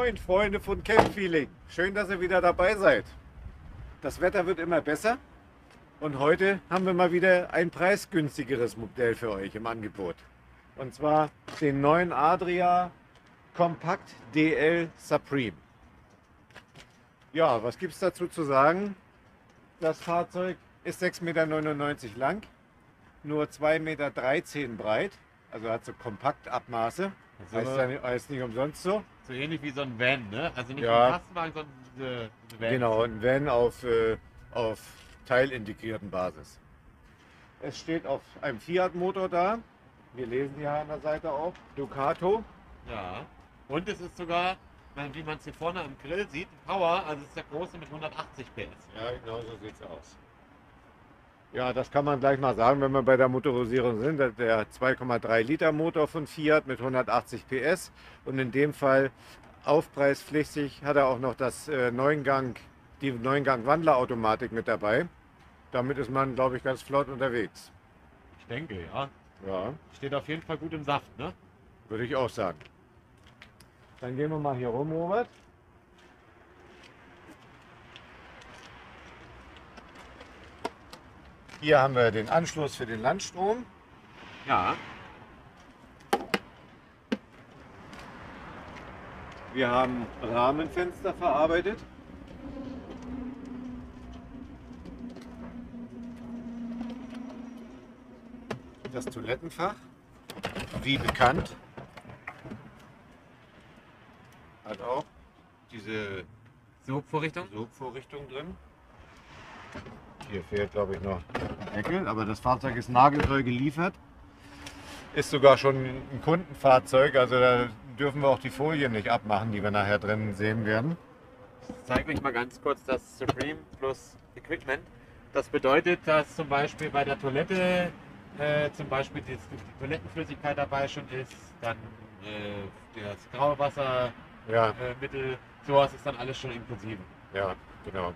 Moin, Freunde von Camp Feeling. Schön, dass ihr wieder dabei seid. Das Wetter wird immer besser und heute haben wir mal wieder ein preisgünstigeres Modell für euch im Angebot. Und zwar den neuen Adria Compact DL Supreme. Ja, was gibt es dazu zu sagen? Das Fahrzeug ist 6,99 Meter lang, nur 2,13 Meter breit, also hat so Kompaktabmaße. Heißt nicht umsonst so. So ähnlich wie so ein Van, ne? Also nicht Ja. ein Kastenwagen, sondern diese Van. Genau, ein Van auf teilintegrierten Basis. Es steht auf einem Fiat-Motor da. Wir lesen ja an der Seite auch. Ducato. Ja. Und es ist sogar, wie man es hier vorne am Grill sieht, Power, also es ist der große mit 180 PS. Ja, genau so sieht es aus. Ja, das kann man gleich mal sagen, wenn wir bei der Motorisierung sind. Der 2,3 Liter Motor von Fiat mit 180 PS und in dem Fall aufpreispflichtig hat er auch noch die 9-Gang Wandlerautomatik mit dabei. Damit ist man, glaube ich, ganz flott unterwegs. Ich denke, ja. Ja, Steht auf jeden Fall gut im Saft, ne? würde ich auch sagen. Dann gehen wir mal hier rum, Robert. Hier haben wir den Anschluss für den Landstrom. Ja. Wir haben Rahmenfenster verarbeitet. Das Toilettenfach, wie bekannt, hat auch diese Sogvorrichtung? Sogvorrichtung drin. Hier fehlt, glaube ich, noch ein Deckel, aber das Fahrzeug ist nageltreu geliefert. Ist sogar schon ein Kundenfahrzeug, also da dürfen wir auch die Folien nicht abmachen, die wir nachher drin sehen werden. Zeig mich mal ganz kurz das Supreme plus Equipment. Das bedeutet, dass zum Beispiel bei der Toilette zum Beispiel die Toilettenflüssigkeit dabei schon ist, dann das Grauwassermittel, Ja, sowas ist dann alles schon inklusive. ja, genau.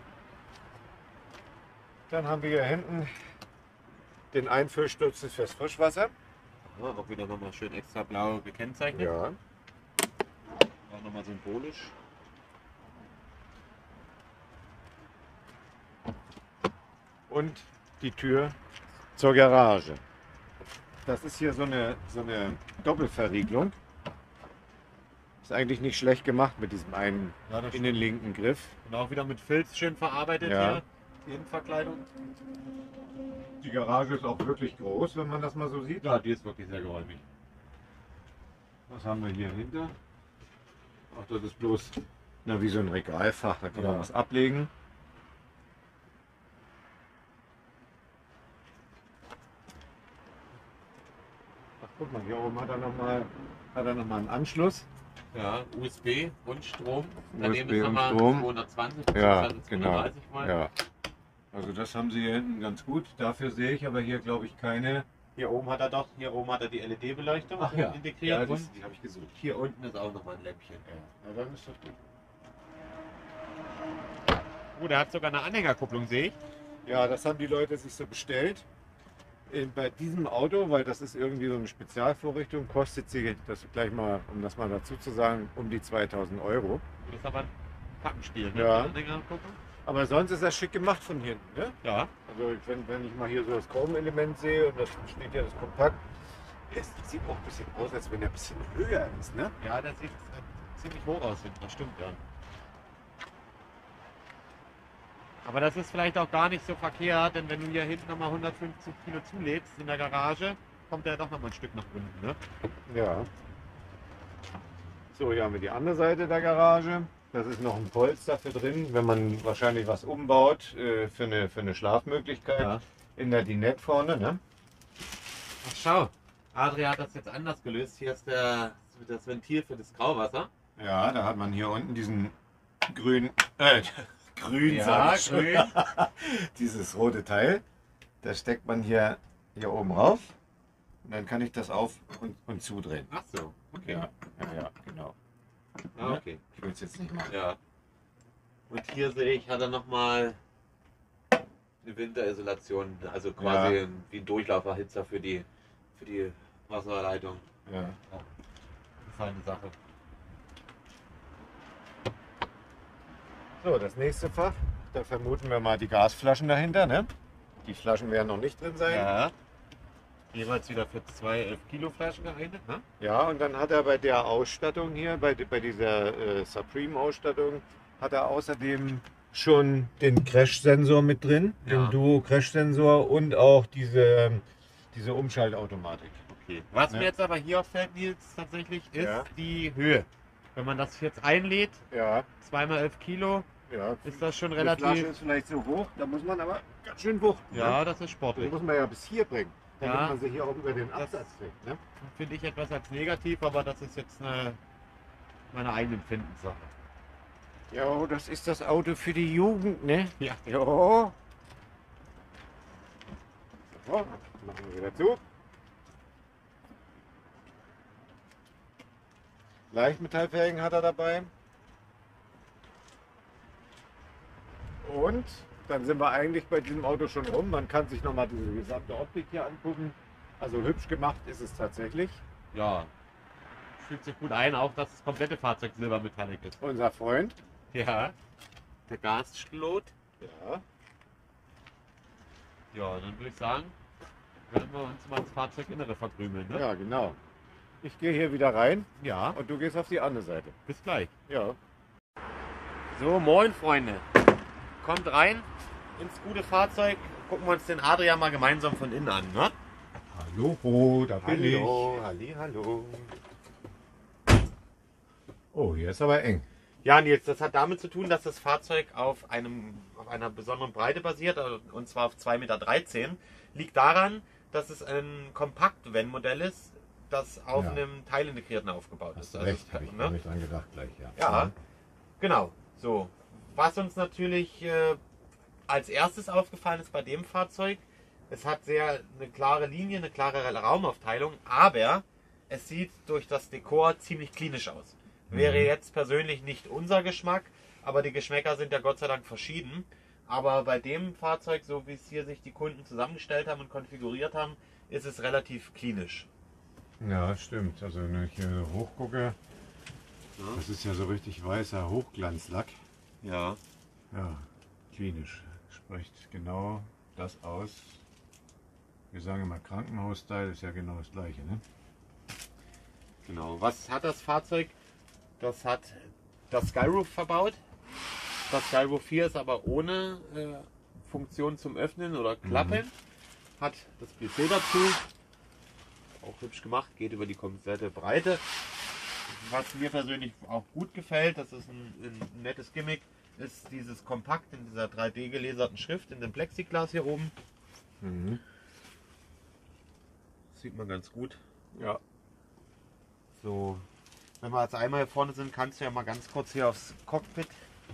Dann haben wir hier hinten den Einfüllstutzen fürs Frischwasser. Ja, auch wieder nochmal schön extra blau gekennzeichnet. Ja. Auch nochmal symbolisch. Und die Tür zur Garage. Das ist hier so eine Doppelverriegelung. Ist eigentlich nicht schlecht gemacht mit diesem einen Ja, das innenlinken Griff. Und auch wieder mit Filz schön verarbeitet Ja. hier, die Innenverkleidung. Die Garage ist auch wirklich groß, wenn man das mal so sieht. Ja, die ist wirklich sehr geräumig. Was haben wir hier hinter? Ach, das ist bloß wie so ein Regalfach, da kann man Ja. was ablegen. Ach, guck mal, hier oben hat er noch mal einen Anschluss. Ja, USB und Strom. Daneben USB ist und nochmal Strom. 220 Ja, bzw. genau. 230 Volt. Ja. Also das haben sie hier hinten ganz gut. Dafür sehe ich aber hier, glaube ich, keine. Hier oben hat er die LED-Beleuchtung Ach ja. integriert. Ja, und die habe ich gesucht. hier unten ist auch nochmal ein Lämpchen. Ja, dann ist das gut. Oh, der hat sogar eine Anhängerkupplung, sehe ich. Ja, das haben die Leute sich so bestellt. Bei diesem Auto, weil das ist irgendwie so eine Spezialvorrichtung, kostet sie, das gleich mal, um das mal dazu zu sagen, um die 2000 Euro. Das ist aber ein Pappenspiel, ne? Ja. Die Anhängerkupplung. Aber sonst ist das schick gemacht von hinten. Ne? Ja. Also wenn ich mal hier so das Chromelement sehe und das steht ja das Kompakt, es sieht auch ein bisschen aus, als wenn er ein bisschen höher ist. Ne? Ja, das sieht ziemlich hoch aus hinten, das stimmt, ja. Aber das ist vielleicht auch gar nicht so verkehrt, denn wenn du hier hinten nochmal 150 Kilo zulädst in der Garage, kommt der doch nochmal ein Stück nach unten, ne? Ja. So, hier haben wir die andere Seite der Garage. Das ist noch ein Polster für drin, wenn man wahrscheinlich was umbaut für eine Schlafmöglichkeit. Ja. In der Dinette vorne. Ne? Ach schau, Adria hat das jetzt anders gelöst. Hier ist das Ventil für das Grauwasser. Ja, da hat man hier unten diesen grün, grün, Ja, sag ich schon. grün. Dieses rote Teil. Das steckt man hier oben rauf. Und dann kann ich das auf und zudrehen. Ach so, okay. Ja, genau. Ah, okay. Ich will es jetzt nicht machen. Ja. Und hier sehe ich, hat er nochmal eine Winterisolation, also quasi wie ein Durchlauferhitzer für die Wasserleitung. Ja. Feine Sache. So, das nächste Fach, da vermuten wir mal die Gasflaschen dahinter, ne? Die Flaschen werden noch nicht drin sein. Ja. Jeweils wieder für 2 11 Kilo Flaschen geeignet, ne? Ja, und dann hat er bei der Ausstattung hier, bei dieser Supreme-Ausstattung, hat er außerdem schon den Crash-Sensor mit drin, Ja. den Duo-Crash-Sensor und auch diese Umschaltautomatik. Okay. Was Ja. mir jetzt aber hier auffällt, Nils, tatsächlich, ist Ja. die Höhe. Wenn man das jetzt einlädt, Ja, 2 mal 11 Kilo, ja. ist das schon Die Flasche relativ. ist vielleicht so hoch, da muss man aber ganz schön wuchten. Ja, Ne? das ist Das sportlich. muss man ja bis hier bringen, damit Ja. man sie hier auch über den Das- Absatz kriegt. Ne? Finde ich etwas als negativ, aber das ist jetzt meine eigene Empfindenssache. Ja, das ist das Auto für die Jugend, ne? Ja. Ja. So, machen wir wieder zu. Leichtmetallfelgen hat er dabei. Und dann sind wir eigentlich bei diesem Auto schon rum. Man kann sich nochmal diese gesamte Optik hier angucken. Also hübsch gemacht ist es tatsächlich. Ja. Fühlt sich gut ein, auch dass das komplette Fahrzeug Silbermetallic ist. Unser Freund. Ja. Der Gasschlot. Ja. Ja, dann würde ich sagen, werden wir uns mal ins Fahrzeuginnere verkrümeln, ne? Ja, genau. Ich gehe hier wieder rein Ja. und du gehst auf die andere Seite. Bis gleich. Ja. So, moin Freunde. Kommt rein ins gute Fahrzeug. Gucken wir uns den Adria mal gemeinsam von innen an, ne? Hallo, da bin Hallo. ich. Hallo. Oh, hier ist aber eng. Ja, Nils, das hat damit zu tun, dass das Fahrzeug auf einer besonderen Breite basiert, und zwar auf 2,13 Meter. Liegt daran, dass es ein Kompakt-Van-Modell ist, das auf Ja. einem Teilintegrierten aufgebaut Hast ist. du Also recht, es- habe ich, ne? hab ich dran gedacht gleich, ja. Ja, genau. So. Was uns natürlich als erstes aufgefallen ist bei dem Fahrzeug, es hat eine klare Linie, eine klare Raumaufteilung, aber es sieht durch das Dekor ziemlich klinisch aus. Wäre jetzt persönlich nicht unser Geschmack, aber die Geschmäcker sind ja Gott sei Dank verschieden. Aber bei dem Fahrzeug, so wie es hier sich die Kunden zusammengestellt haben und konfiguriert haben, ist es relativ klinisch. Ja, stimmt. Also wenn ich hier hochgucke, das ist ja so richtig weißer Hochglanzlack. Ja. Ja, klinisch. Spricht genau das aus. Wir sagen immer Krankenhaus-Style, ist ja genau das gleiche, ne? Genau. Was hat das Fahrzeug? Das hat das Skyroof verbaut. Das Skyroof 4 ist aber ohne Funktion zum Öffnen oder Klappen. Hat das PC dazu. Auch hübsch gemacht, geht über die komplette Breite. Was mir persönlich auch gut gefällt, das ist ein nettes Gimmick, ist dieses Kompakt in dieser 3D gelaserten Schrift in dem Plexiglas hier oben. Mhm. Sieht man ganz gut. Ja. So, wenn wir jetzt einmal hier vorne sind, kannst du ja mal ganz kurz hier aufs Cockpit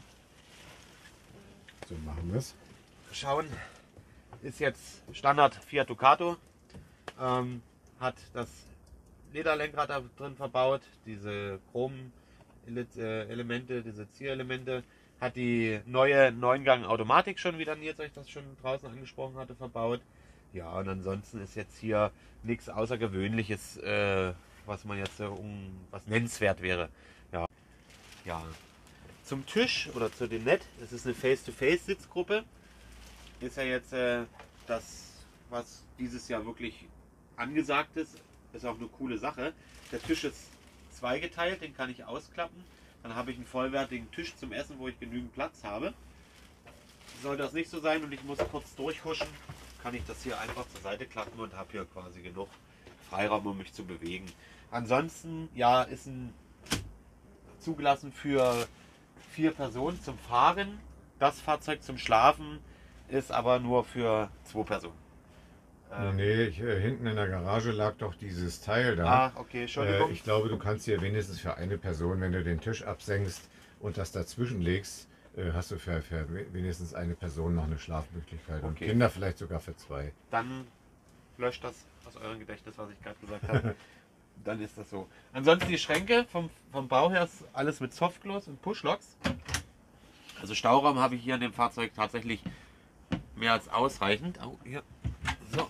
So machen wir es. schauen. Ist jetzt Standard Fiat Ducato. Hat das Lederlenkrad da drin verbaut, diese Chrom-Elemente, diese Zierelemente. Hat die neue 9-Gang-Automatik schon, wie dann Nils euch das schon draußen angesprochen hatte, verbaut. Ja, und ansonsten ist jetzt hier nichts Außergewöhnliches, was man jetzt was nennenswert wäre. Ja. Ja. Zum Tisch oder zu dem Net, das ist eine Face-to-Face-Sitzgruppe. Ist ja jetzt das, was dieses Jahr wirklich angesagt ist. Ist auch eine coole Sache. Der Tisch ist zweigeteilt, den kann ich ausklappen. Dann habe ich einen vollwertigen Tisch zum Essen, wo ich genügend Platz habe. Sollte das nicht so sein und ich muss kurz durchhuschen, kann ich das hier einfach zur Seite klappen und habe hier quasi genug Freiraum, um mich zu bewegen. Ansonsten, ja, ist zugelassen für 4 Personen zum Fahren. Das Fahrzeug zum Schlafen ist aber nur für 2 Personen. Nee, hinten in der Garage lag doch dieses Teil da. Okay, Entschuldigung. Ich glaube, du kannst hier wenigstens für eine Person, wenn du den Tisch absenkst und das dazwischen legst, hast du für wenigstens eine Person noch eine Schlafmöglichkeit. Und Okay. Kinder vielleicht sogar für 2. Dann löscht das aus eurem Gedächtnis, was ich gerade gesagt habe. Dann ist das so. Ansonsten die Schränke vom Bau her ist alles mit Softclose und Pushlocks. Also Stauraum habe ich hier in dem Fahrzeug tatsächlich mehr als ausreichend. Oh, hier. So.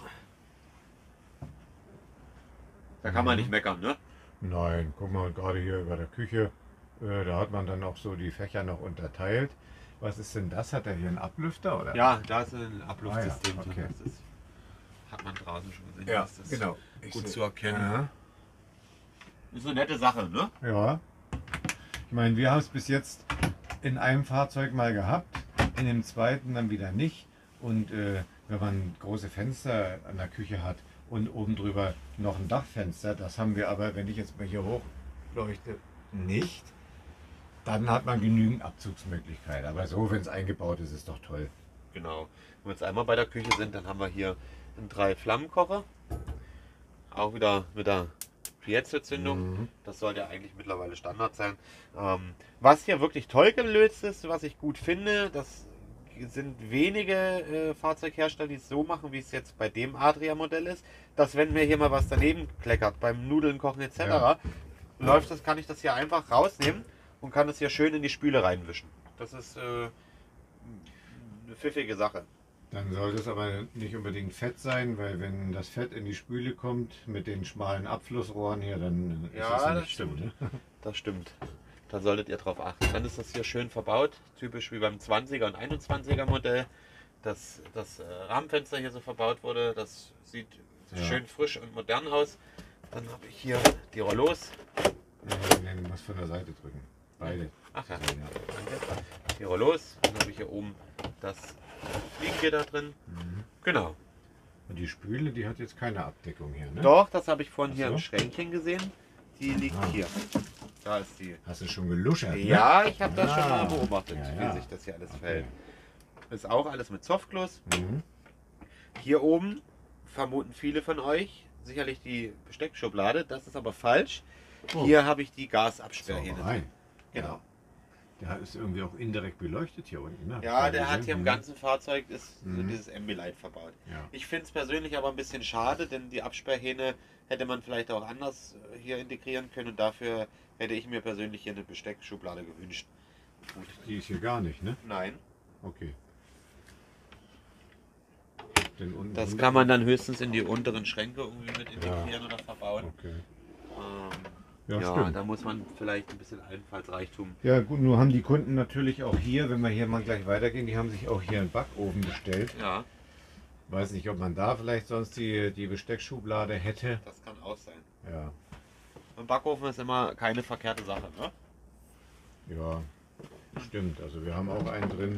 Da kann man nicht meckern, ne? Nein, guck mal, gerade hier über der Küche, da hat man dann auch so die Fächer noch unterteilt. Was ist denn das? Hat er hier einen Ablüfter oder? Ja, da ist ein Abluftsystem Ah, ja, drin. okay. Das ist, hat man draußen schon gesehen. Ja, Das ist genau. gut zu erkennen. Ja. Ist eine nette Sache, ne? Ja. Ich meine, wir haben es bis jetzt in einem Fahrzeug mal gehabt, in dem zweiten dann wieder nicht. Und wenn man große Fenster an der Küche hat und oben drüber noch ein Dachfenster, das haben wir aber, wenn ich jetzt mal hier hochleuchte, nicht. Dann hat man genügend Abzugsmöglichkeit. Aber so, wenn es eingebaut ist, ist doch toll. Genau. Wenn wir jetzt einmal bei der Küche sind, dann haben wir hier einen 3-Flammenkocher. Auch wieder mit der Piezo-Zündung. Mhm. Das sollte ja eigentlich mittlerweile Standard sein. Was hier wirklich toll gelöst ist, was ich gut finde, das sind wenige Fahrzeughersteller, die es so machen, wie es jetzt bei dem Adria-Modell ist, dass wenn mir hier mal was daneben kleckert, beim Nudeln kochen etc., Ja. läuft das, kann ich das hier einfach rausnehmen und kann das hier schön in die Spüle reinwischen. Das ist eine pfiffige Sache. Dann sollte es aber nicht unbedingt Fett sein, weil wenn das Fett in die Spüle kommt mit den schmalen Abflussrohren hier, dann ist Ja, das ja das nicht schlimm. Ne? Das stimmt. Da solltet ihr drauf achten. Dann ist das hier schön verbaut, typisch wie beim 20er und 21er Modell. Das Rahmenfenster hier so verbaut wurde, das sieht Ja. schön frisch und modern aus. Dann habe ich hier die Rollos. Nee, du musst von der Seite drücken. Beide. Ach ja, So, ja. danke. Die Rollos. Dann habe ich hier oben das Fliegengitter drin. Mhm. Genau. Und die Spüle, die hat jetzt keine Abdeckung hier, ne? Doch, das habe ich vorhin hier Ach so. im Schränkchen gesehen. Die liegt Ah. hier. Da ist die. Hast du schon geluschert? Ne? Ja, ich habe das schon Ah. mal beobachtet, Ja, ja. wie sich das hier alles Okay. verhält. Ist auch alles mit Softgloss. Mhm. Hier oben vermuten viele von euch sicherlich die Besteckschublade. Das ist aber falsch. Oh. Hier habe ich die Gasabsperrhähne. Sauerei. Genau. Der ist irgendwie auch indirekt beleuchtet hier unten, ne? Ja, der hat hier im Mhm. ganzen Fahrzeug ist so Mhm. dieses Ambilight verbaut. Ja. Ich finde es persönlich aber ein bisschen schade, denn die Absperrhähne hätte man vielleicht auch anders hier integrieren können und dafür hätte ich mir persönlich hier eine Besteckschublade gewünscht. Gut. Die ist hier gar nicht, ne? Nein, Okay. Denn unten das drunter- kann man dann höchstens in die unteren Schränke irgendwie mit integrieren oder verbauen. Okay. Ja, Ja, stimmt. da muss man vielleicht ein bisschen Einfallsreichtum. Ja gut, nur haben die Kunden natürlich auch hier, wenn wir hier mal gleich weitergehen, die haben sich auch hier einen Backofen bestellt. Ja, Weiß nicht, ob man da vielleicht sonst die Besteckschublade hätte. das kann auch sein. Ja, Ein Backofen ist immer keine verkehrte Sache, ne? ja, stimmt. Also wir haben auch einen drin.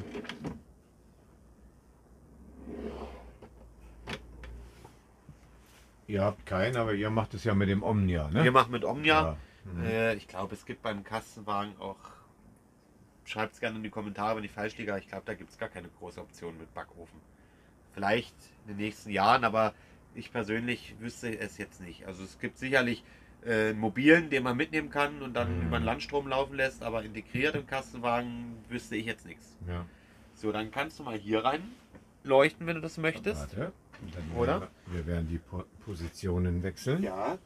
Ihr habt keinen, aber ihr macht es ja mit dem Omnia, ne? Wir machen mit Omnia. Ja. Mhm. Ich glaube, es gibt beim Kastenwagen auch. Schreibt es gerne in die Kommentare, wenn ich falsch liege. Ich glaube, da gibt es gar keine große Option mit Backofen. Vielleicht in den nächsten Jahren, aber ich persönlich wüsste es jetzt nicht. Also es gibt sicherlich einen mobilen, den man mitnehmen kann und dann Mhm. über den Landstrom laufen lässt, aber integriert im Kastenwagen wüsste ich jetzt nichts. Ja. So, dann kannst du mal hier rein leuchten, wenn du das möchtest. Warte. Und dann Oder? Wir werden die Positionen wechseln. Ja.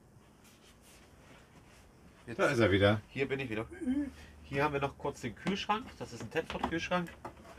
Jetzt, Da ist er wieder. hier bin ich wieder. Hier haben wir noch kurz den Kühlschrank. Das ist ein Tedford-Kühlschrank.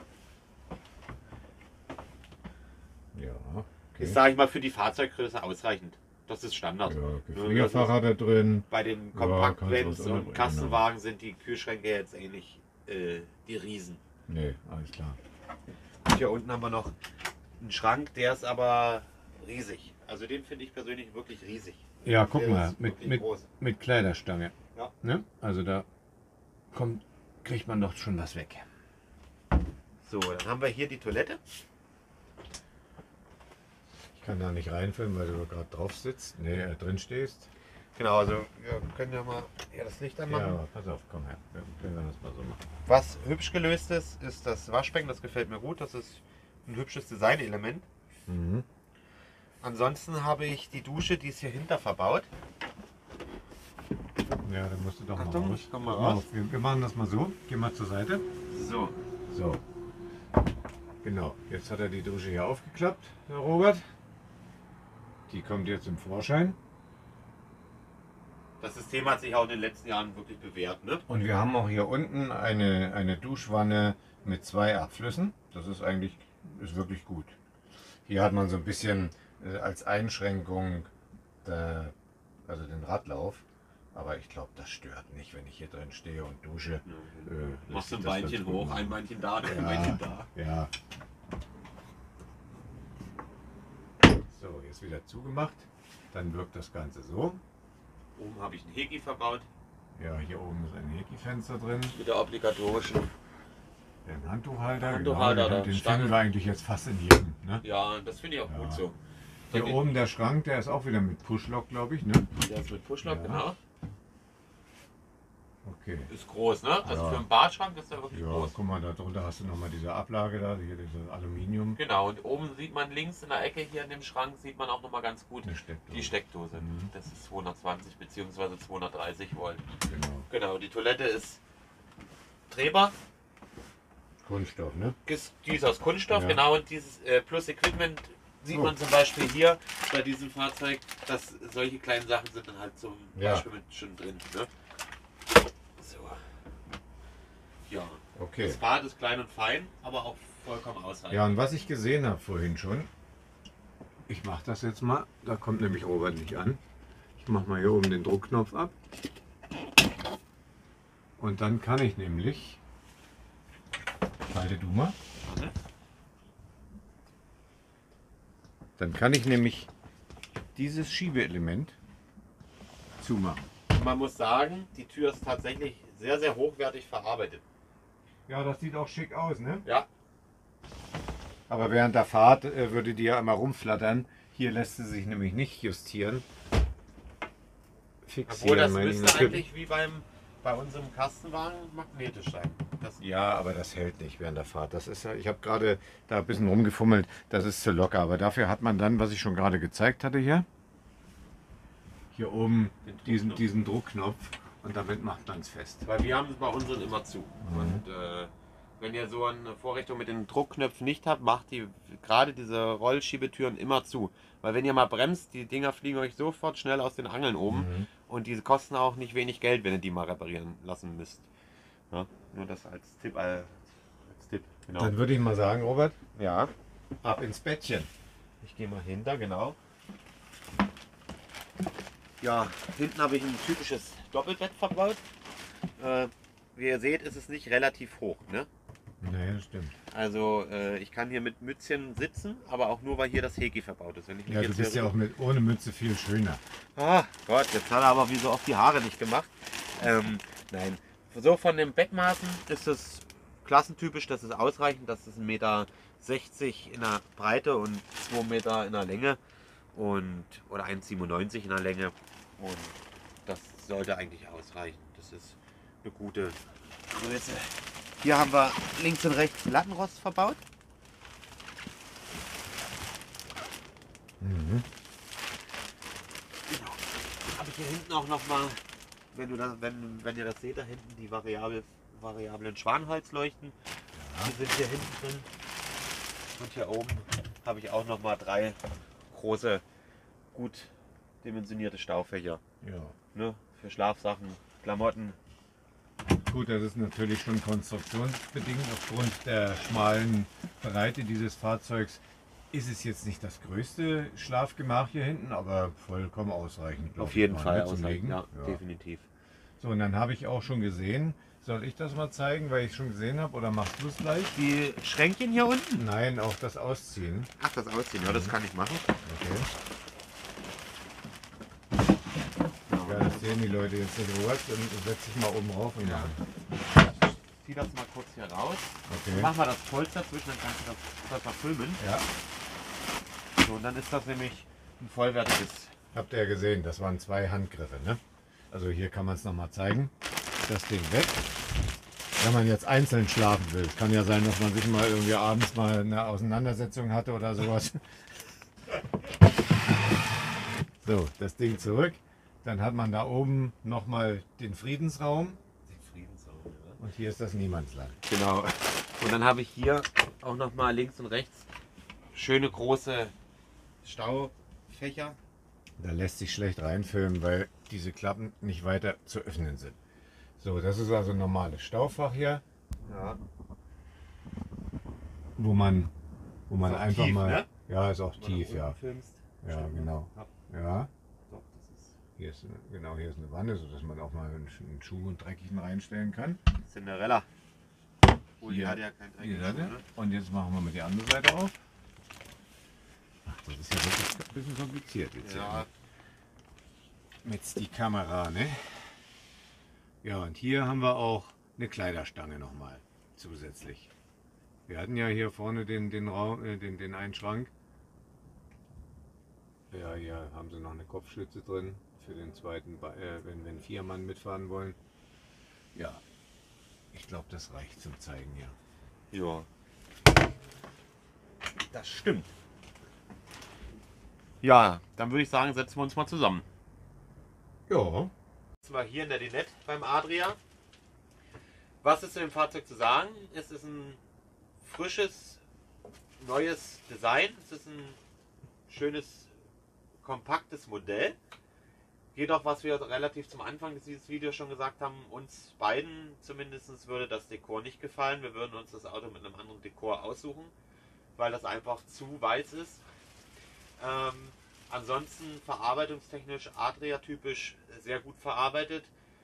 Ja. Ist, Okay. sage ich mal, für die Fahrzeuggröße ausreichend. Das ist Standard. Ja, Ne, Gefrierfach hat er drin. bei den Ja, Kompaktvans kannst du was und unterbringen, Kastenwagen sind die Kühlschränke jetzt ähnlich die Riesen. Nee, alles klar. Und hier unten haben wir noch einen Schrank, der ist aber riesig. Also den finde ich persönlich wirklich riesig. Ja, guck Der mal, ist mit, wirklich mit, groß. mit Kleiderstange. Ja. Ne? Also da kriegt man doch schon was weg. So, dann haben wir hier die Toilette. Ich kann da nicht reinfilmen, weil du gerade drauf sitzt. Nee, drin stehst. Genau, also wir können ja mal hier das Licht Ja, anmachen. aber pass auf, komm her. Wir werden das mal so machen. Was hübsch gelöst ist, ist das Waschbecken. Das gefällt mir gut. Das ist ein hübsches Designelement. Mhm. Ansonsten habe ich die Dusche, die ist hier hinter verbaut. Ja, dann musst du doch Achtung, mal raus. ich komm mal Pass raus. auf, wir machen das mal so. Geh mal zur Seite. So, So. Genau. Jetzt hat er die Dusche hier aufgeklappt, Herr Robert. Die kommt jetzt im Vorschein. das System hat sich auch in den letzten Jahren wirklich bewährt, ne? Und wir haben auch hier unten eine Duschwanne mit 2 Abflüssen. Das ist eigentlich, ist wirklich gut. Hier hat man so ein bisschen als Einschränkung also den Radlauf. Aber ich glaube, das stört nicht, wenn ich hier drin stehe und dusche. Machst du ein Beinchen hoch, ein Beinchen da, ein Beinchen da. Ja. So, jetzt wieder zugemacht. Dann wirkt das Ganze so. Oben habe ich einen Heki verbaut. Ja, hier oben ist ein Heki-Fenster drin. Mit der obligatorischen. Den Handtuchhalter. Handtuchhalter, genau, den Stange. finden wir eigentlich jetzt fast in jedem. Ne? Ja, das finde ich auch gut so. Hier oben der Schrank, der ist auch wieder mit Pushlock, glaube ich. Ne? Der ist mit Pushlock, Ja. genau. Okay. Ist groß, ne? Also Ja. für einen Badschrank ist der wirklich Ja, groß. guck mal, darunter hast du nochmal diese Ablage da, hier dieses Aluminium. Genau, und oben sieht man links in der Ecke hier in dem Schrank, sieht man auch nochmal ganz gut Eine Steckdose. die Steckdose. Mhm. Das ist 220 bzw. 230 Volt. Genau. Genau, die Toilette ist drehbar. Kunststoff, ne? Die ist aus Kunststoff, Ja. genau. Und dieses Plus Equipment sieht Oh. man zum Beispiel hier bei diesem Fahrzeug, dass solche kleinen Sachen sind dann halt zum Ja. Beispiel mit schon drin. Ne? So. Ja. Okay. Das Bad ist klein und fein, aber auch vollkommen ausreichend. Ja, und was ich gesehen habe vorhin schon, ich mache das jetzt mal, da kommt nämlich Robert nicht an. Ich mache mal hier oben den Druckknopf ab. Und dann kann ich nämlich, schalte du mal, Warte. dann kann ich nämlich dieses Schiebeelement zumachen. Und man muss sagen, die Tür ist tatsächlich sehr, sehr hochwertig verarbeitet. Ja, das sieht auch schick aus, ne? Ja, Aber während der Fahrt würde die ja immer rumflattern. Hier lässt sie sich nämlich nicht justieren. obwohl das meine ich müsste natürlich. eigentlich wie bei unserem Kastenwagen magnetisch sein. Das, Ja, aber das hält nicht während der Fahrt. Das ist ja, ich habe gerade da ein bisschen rumgefummelt, das ist zu locker. Aber dafür hat man dann, was ich schon gerade gezeigt hatte hier oben diesen Druckknopf und damit macht man es fest. weil wir haben es bei unseren immer zu. Und wenn ihr so eine Vorrichtung mit den Druckknöpfen nicht habt, macht die gerade diese Rollschiebetüren immer zu. Weil wenn ihr mal bremst, die Dinger fliegen euch sofort schnell aus den Angeln oben. Und die kosten auch nicht wenig Geld, wenn ihr die mal reparieren lassen müsst. Ja, nur das als Tipp. Genau. Dann würde ich mal sagen, Robert, Ja, ab ins Bettchen. ich gehe mal hinter, genau. Ja, hinten habe ich ein typisches Doppelbett verbaut. Wie ihr seht, ist es nicht relativ hoch. Ne? Naja, das stimmt. Also ich kann hier mit Mützchen sitzen, aber auch nur, weil hier das Heki verbaut ist. Wenn ich mich Ja, du jetzt bist hier ja auch ohne Mütze viel schöner. Ah Gott, jetzt hat er aber wie so oft die Haare nicht gemacht. Nein, so von den Bettmaßen ist es klassentypisch, das ist ausreichend. Das ist 1,60 Meter in der Breite und 2 Meter in der Länge und oder 1,97 in der Länge. Und das sollte eigentlich ausreichen. Das ist eine gute Größe. Hier haben wir links und rechts Lattenrost verbaut. Mhm. Genau. Habe ich hier hinten auch nochmal, wenn ihr das seht, da hinten die variablen Schwanholzleuchten. Die sind hier hinten drin. Und hier oben habe ich auch nochmal 3 große, gut dimensionierte Staufächer. Ja. Ne? Für Schlafsachen, Klamotten. Gut, das ist natürlich schon konstruktionsbedingt. Aufgrund der schmalen Breite dieses Fahrzeugs ist es jetzt nicht das größte Schlafgemach hier hinten, aber vollkommen ausreichend. glaub Auf ich jeden mal, Fall ne, zum ausreichend. Liegen. Ja, Ja. definitiv. So, und dann habe ich auch schon gesehen, soll ich das mal zeigen, weil ich es schon gesehen habe, oder machst du es gleich? Die Schränkchen hier unten? Nein, auch das Ausziehen. Ach, das Ausziehen, ja, das kann ich machen. Okay. Ja, das sehen die Leute jetzt nicht. Robert, dann setz dich mal oben rauf und Ja. machen. Ich ziehe das mal kurz hier raus. Okay. Dann machen wir das Polster zwischen, dann kannst du das mal filmen. Ja, So, und dann ist das nämlich ein vollwertiges. habt ihr ja gesehen, das waren 2 Handgriffe. Ne? Also hier kann man es nochmal zeigen. Das Ding weg. Wenn man jetzt einzeln schlafen will, kann ja sein, dass man sich mal irgendwie abends mal eine Auseinandersetzung hatte oder sowas. So, das Ding zurück. Dann hat man da oben nochmal den Friedensraum und hier ist das Niemandsland. Genau. Und dann habe ich hier auch noch mal links und rechts schöne große Staufächer. Da lässt sich schlecht reinfilmen, weil diese Klappen nicht weiter zu öffnen sind. So, das ist also ein normales Staufach hier, Ja. wo man Ist auch einfach tief, mal... ne? Ja, ist auch tief, ja. Filmst. Ja, genau. Ja, Ja, doch, das ist. Hier ist, genau, hier ist eine Wanne, sodass man auch mal einen Schuh und dreckigen reinstellen kann. Cinderella. Oh, die Hier, hat ja kein die dreckiges Seite. Schuh, ne? Und jetzt machen wir mal die andere Seite auf. Ach, das ist ja wirklich ein bisschen kompliziert jetzt Ja, hier. Mit die Kamera, ne? Ja, und hier haben wir auch eine Kleiderstange nochmal zusätzlich. Wir hatten ja hier vorne den Raum, den einen Schrank. Ja, hier haben sie noch eine Kopfstütze drin für den zweiten, wenn 4 Mann mitfahren wollen. Ja, ich glaube, das reicht zum Zeigen hier. ja. Das stimmt. Ja, dann würde ich sagen, setzen wir uns mal zusammen. Ja. Jetzt mal hier in der Dinette beim Adria. Was ist zu dem Fahrzeug zu sagen? Es ist ein frisches, neues Design. Es ist ein schönes, kompaktes Modell. Jedoch, was wir relativ zum Anfang dieses Videos schon gesagt haben, uns beiden zumindest würde das Dekor nicht gefallen. Wir würden uns das Auto mit einem anderen Dekor aussuchen, weil das einfach zu weiß ist. Ansonsten verarbeitungstechnisch Adria-typisch sehr gut verarbeitet.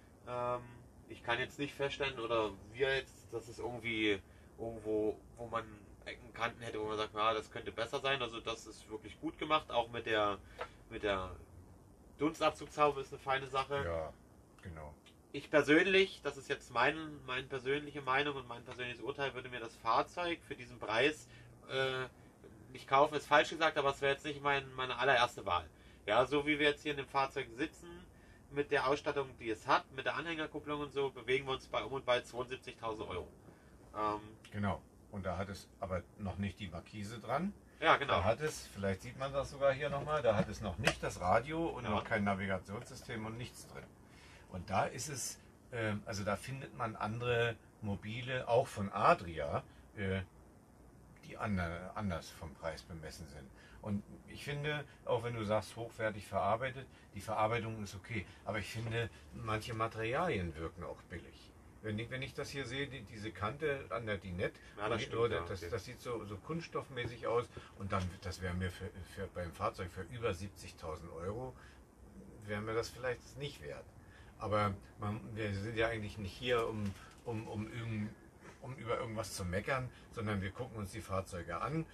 Ich kann jetzt nicht feststellen, oder wir jetzt, dass es irgendwie irgendwo, wo man Ecken, Kanten hätte, wo man sagt, na, das könnte besser sein. Also das ist wirklich gut gemacht. Auch mit der Dunstabzugshaube ist eine feine Sache. Ja, genau. Ich persönlich, das ist jetzt meine persönliche Meinung und mein persönliches Urteil, würde mir das Fahrzeug für diesen Preis nicht kaufen, ist falsch gesagt, aber es wäre jetzt nicht meine allererste Wahl. Ja, so wie wir jetzt hier in dem Fahrzeug sitzen, mit der Ausstattung, die es hat, mit der Anhängerkupplung und so, bewegen wir uns bei um und bei 72.000 Euro. Genau. Und da hat es aber noch nicht die Markise dran. Ja, genau. Da hat es, vielleicht sieht man das sogar hier nochmal, da hat es noch nicht das Radio und Ja. noch kein Navigationssystem und nichts drin. Und da ist es, also da findet man andere Mobile, auch von Adria, die anders vom Preis bemessen sind. Und ich finde, auch wenn du sagst, hochwertig verarbeitet, die Verarbeitung ist okay. Aber ich finde, manche Materialien wirken auch billig. Wenn ich das hier sehe, diese Kante an der Dinette, Ja, das stimmt, ja, okay. das sieht so kunststoffmäßig aus. Und dann, das wäre mir beim Fahrzeug für über 70.000 Euro, wäre mir das vielleicht nicht wert. Aber wir sind ja eigentlich nicht hier, um über irgendwas zu meckern, sondern wir gucken uns die Fahrzeuge an,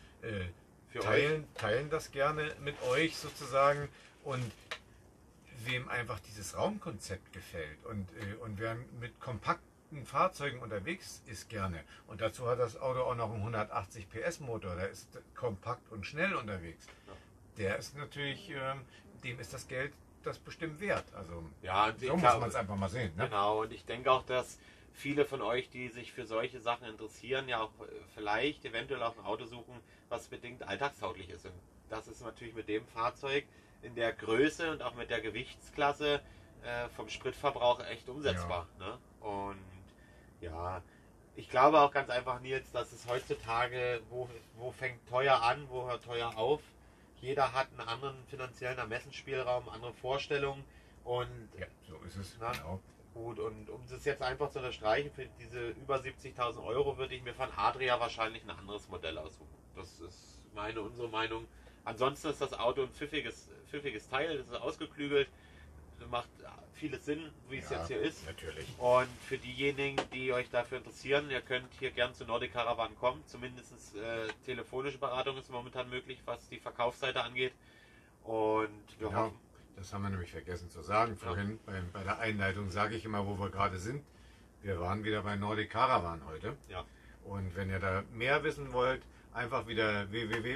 teilen das gerne mit euch sozusagen, und wem einfach dieses Raumkonzept gefällt und wer mit kompakten Fahrzeugen unterwegs ist, gerne. Und dazu hat das Auto auch noch einen 180 PS Motor, der ist kompakt und schnell unterwegs. Ja. Der ist natürlich, dem ist das Geld das bestimmt wert. Also Ja, und so muss man es einfach mal sehen. Ne? Genau, und ich denke auch, dass viele von euch, die sich für solche Sachen interessieren, ja auch vielleicht eventuell auch ein Auto suchen, was bedingt alltagstauglich ist. Und das ist natürlich mit dem Fahrzeug in der Größe und auch mit der Gewichtsklasse vom Spritverbrauch echt umsetzbar. Ja. Ne? Und ja, ich glaube auch ganz einfach, Nils, dass es heutzutage, wo fängt teuer an, wo hört teuer auf? Jeder hat einen anderen finanziellen Ermessensspielraum, andere Vorstellungen. Und ja, so ist es. Na, genau. Gut, und um das jetzt einfach zu unterstreichen, für diese über 70.000 Euro würde ich mir von Adria wahrscheinlich ein anderes Modell aussuchen. Das ist unsere Meinung. Ansonsten ist das Auto ein pfiffiges Teil, das ist ausgeklügelt, macht vieles Sinn, wie es jetzt hier ist. Natürlich. Und für diejenigen, die euch dafür interessieren, ihr könnt hier gern zu Nordic Caravan kommen. Zumindest telefonische Beratung ist momentan möglich, was die Verkaufsseite angeht. Und wir hoffen, das haben wir nämlich vergessen zu sagen vorhin. Bei der Einleitung sage ich immer, wo wir gerade sind. Wir waren wieder bei Nordic Caravan heute. Ja. Und wenn ihr da mehr wissen wollt, einfach wieder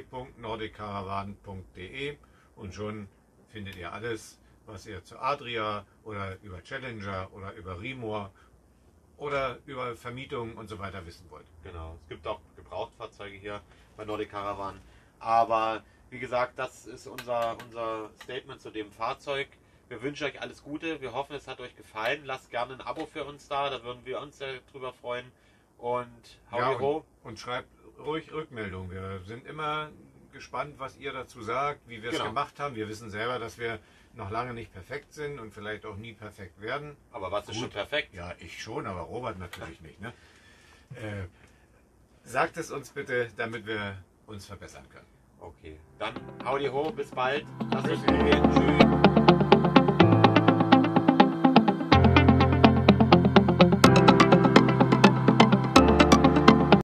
www.nordicaravan.de und schon findet ihr alles, was ihr zu Adria oder über Challenger oder über Rimor oder über Vermietung und so weiter wissen wollt. Genau, es gibt auch Gebrauchtfahrzeuge hier bei Nordic Caravan. Aber wie gesagt, das ist unser Statement zu dem Fahrzeug. Wir wünschen euch alles Gute. Wir hoffen, es hat euch gefallen. Lasst gerne ein Abo für uns da, da würden wir uns sehr drüber freuen. Und hau ho. Und schreibt ruhig Rückmeldungen. Wir sind immer gespannt, was ihr dazu sagt, wie wir es gemacht haben. Wir wissen selber, dass wir noch lange nicht perfekt sind und vielleicht auch nie perfekt werden. Aber was ist schon perfekt? Ja, ich schon, aber Robert natürlich nicht. Ne? Sagt es uns bitte, damit wir uns verbessern können. Okay, dann hau ho, bis bald. Lasst es gut gehen. Tschüss.